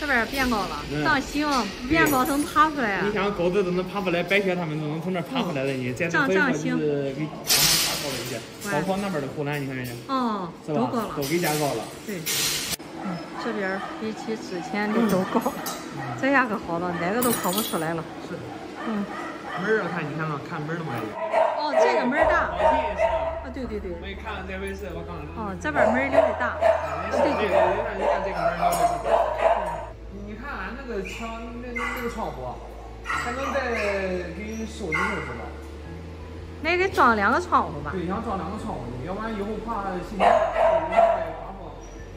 这边变高了，当行，不变高能爬出来啊！ 你像狗子都能爬不来，白雪他们都能从那儿爬回来的呢。这样行，就是给往上爬高了一些。包括那边的护栏，你看人家， 哦， 是吧？ 都高了， 都给加高了。 对，这边比起之前的都高，这下可好了，哪个都跑不出来了。 是。门儿看，你看看，看门儿都没有。 哦，这个门儿大。 老铁是。 啊，对对对。 没看这回是我刚。 哦，这边门儿留的大。 对对对，你看这个门儿留的是大。你看俺那个墙，那个窗户，还能再给收拾收拾吧？ 那给装2个窗户吧。 对，想装2个窗户，要不然以后怕新年刮风。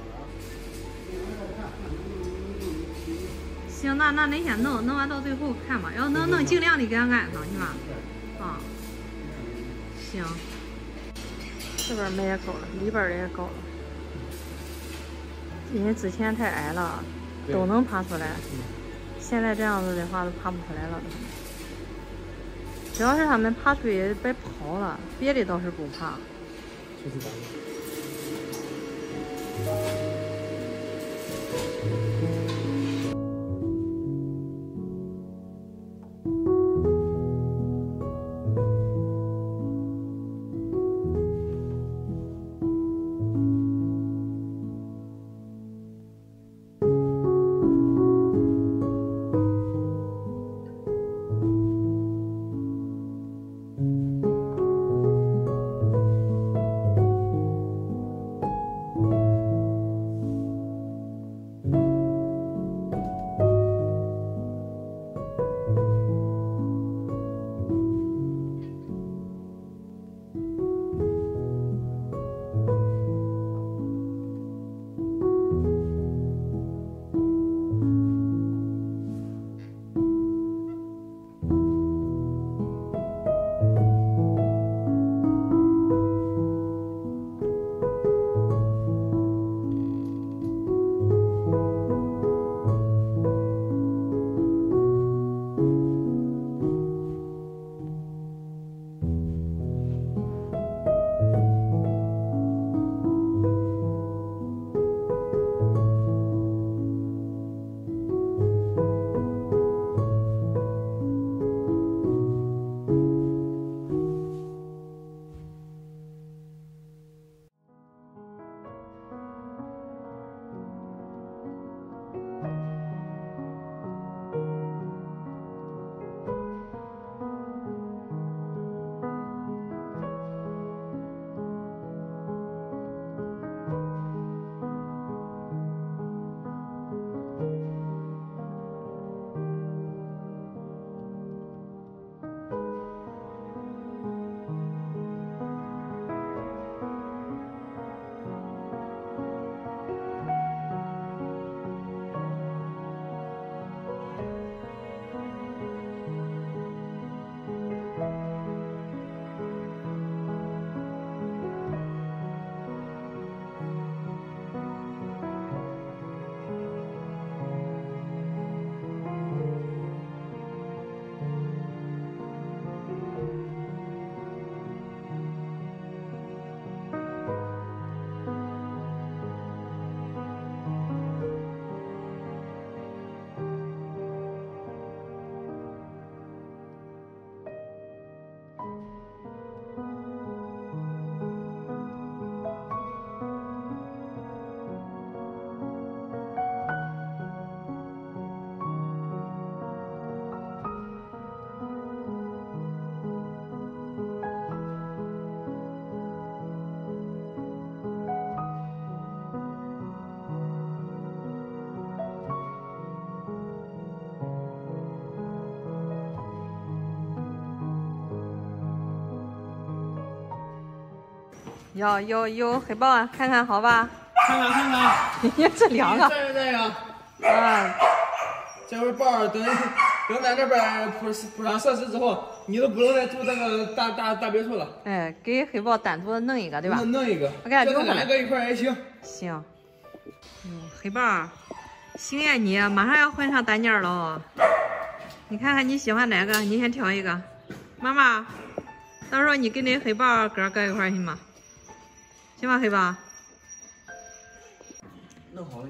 行，那你先弄完到最后看吧，要能尽量的给俺安上去吧。啊，行。这边门也高了，里边的也高了，因为之前太矮了，都能爬出来。现在这样子的话都爬不出来了。主要是他们爬出去别跑了，别的倒是不怕。有黑豹，看看好吧？ 看看。 呀，这2个。 这个。 啊。 这会包等在这边铺上设施之后，你都不能再住那个大别墅了。 哎，给黑豹单独弄一个，对吧？ 弄一个。 我给他留下来。 2个一块也行。 行。黑豹，行呀你，马上要换上单间了。你看看你喜欢哪个？你先挑一个。妈妈，到时候你跟那黑豹搁一块行吗？行吧，黑豹。 弄好了，你看。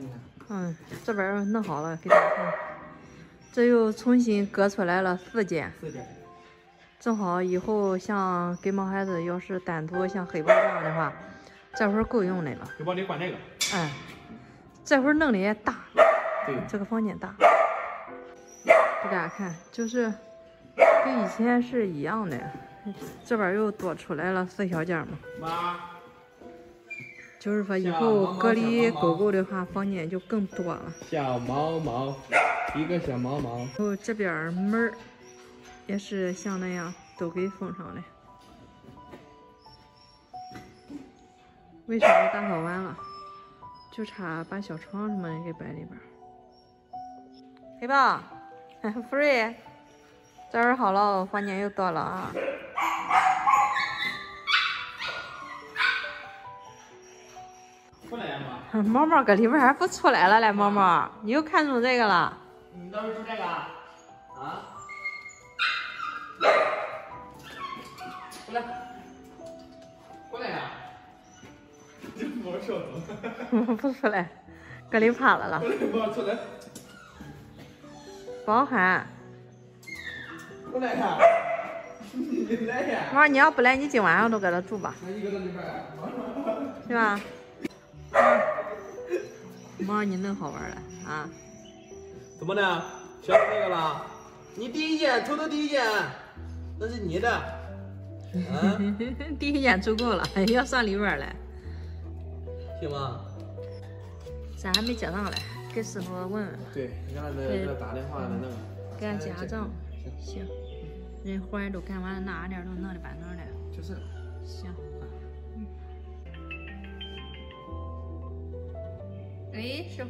这边弄好了，给大家看。这又重新割出来了4件。 4件。 正好以后像给毛孩子要是单独像黑豹这样的话，这会儿够用的了。 黑豹得换这个。 哎，这会儿弄的也大。 对， 这个房间大。给大家看，就是跟以前是一样的。这边又多出来了4小间嘛。 妈。 就是说以后隔离狗狗的话，房间就更多了。 小毛毛，一个小毛毛。 然后这边门也是像那样都给封上了。卫生也打扫完了，就差把小床什么的给摆里边。黑豹，福瑞，这会儿好了，房间又多了啊。 出来吗？ 毛毛搁里边还不出来了嘞，毛毛，你又看中这个了？ 你到时候吃这个啊？过来，过来呀！这毛小子。 不出来，搁里趴着了。 过来，出来。 不好喊。 过来呀！你来呀！ 毛，你要不来，你今晚上都搁这住吧。 一个在里边。 是吧？毛，你弄好玩了啊？ 怎么的？喜欢那个了？你第一件，偷偷第一件，那是你的。 第一件足够了，要上里边来。 行吗？ 咱还没结账嘞，给师傅问问。 对，让他给他打电话的那个。 给俺结下账。行。人活儿都干完了，哪点都弄的板正的。 就是。 行。喂，师傅。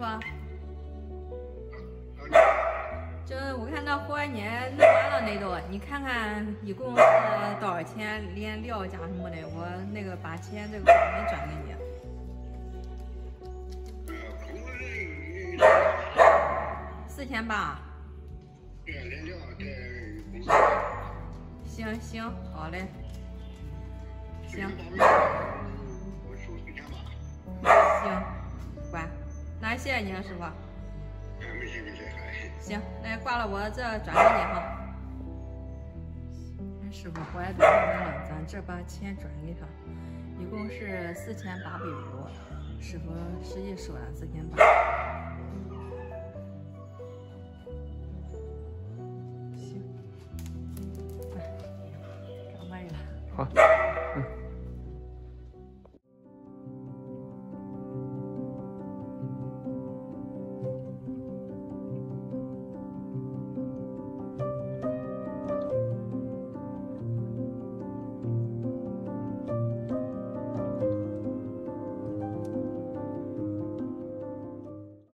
这我看到活儿你弄完了那都，你看看一共是多少钱，连料加什么的，我那个把钱这个款转给你。4800。行行，好嘞。行。行，乖，那谢谢你了，师傅。 没事没事， 行，那挂了我这转给你哈。人师傅回来都弄完了，咱这把钱转给他，一共是4850，师傅实际收了4800。行，来，干嘛去了？ 好。